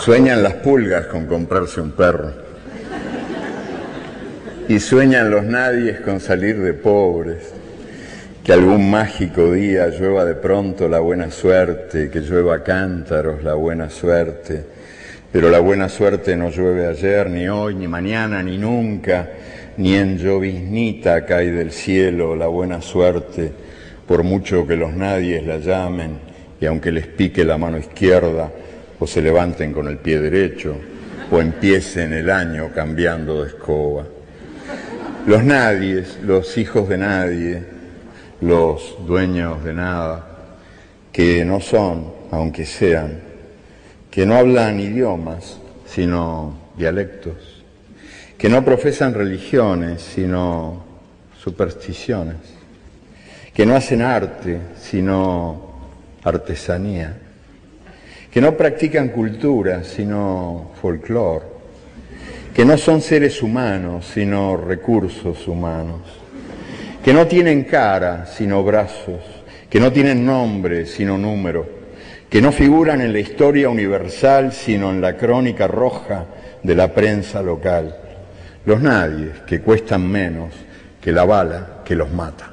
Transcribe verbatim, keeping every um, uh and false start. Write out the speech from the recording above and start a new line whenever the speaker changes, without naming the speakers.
Sueñan las pulgas con comprarse un perro. Y sueñan los nadies con salir de pobres. Que algún mágico día llueva de pronto la buena suerte, que llueva cántaros la buena suerte. Pero la buena suerte no llueve ayer, ni hoy, ni mañana, ni nunca, ni en lloviznita cae del cielo la buena suerte, por mucho que los nadies la llamen, y aunque les pique la mano izquierda, o se levanten con el pie derecho, o empiecen el año cambiando de escoba. Los nadies, los hijos de nadie, los dueños de nada, que no son, aunque sean, que no hablan idiomas, sino dialectos, que no profesan religiones, sino supersticiones, que no hacen arte, sino artesanía, que no practican cultura, sino folclore, que no son seres humanos, sino recursos humanos, que no tienen cara, sino brazos, que no tienen nombre, sino número, que no figuran en la historia universal, sino en la crónica roja de la prensa local. Los nadies, que cuestan menos que la bala que los mata.